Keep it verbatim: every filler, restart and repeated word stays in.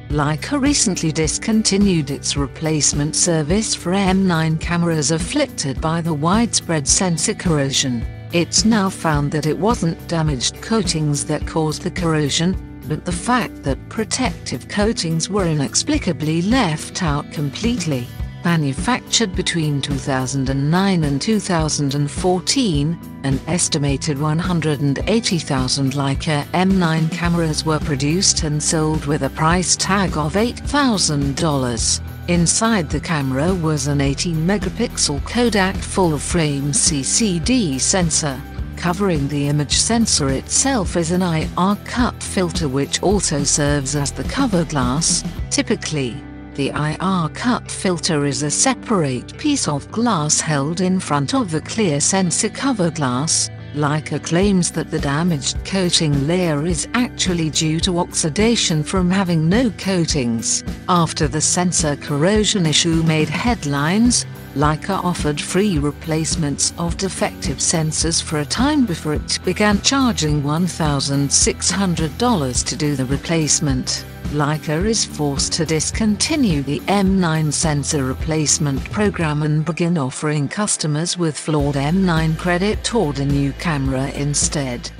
Leica recently discontinued its replacement service for M nine cameras afflicted by the widespread sensor corrosion. It's now found that it wasn't damaged coatings that caused the corrosion, but the fact that protective coatings were inexplicably left out completely. Manufactured between two thousand nine and two thousand fourteen, an estimated one hundred eighty thousand Leica M nine cameras were produced and sold with a price tag of eight thousand dollars. Inside the camera was an eighteen megapixel Kodak full-frame C C D sensor. Covering the image sensor itself is an I R cut filter which also serves as the cover glass. Typically, the I R cut filter is a separate piece of glass held in front of the clear sensor cover glass. Leica claims that the damaged coating layer is actually due to oxidation from having no coatings. After the sensor corrosion issue made headlines, Leica offered free replacements of defective sensors for a time before it began charging one thousand six hundred dollars to do the replacement. Leica is forced to discontinue the M nine sensor replacement program and begin offering customers with flawed M nine credit toward a new camera instead.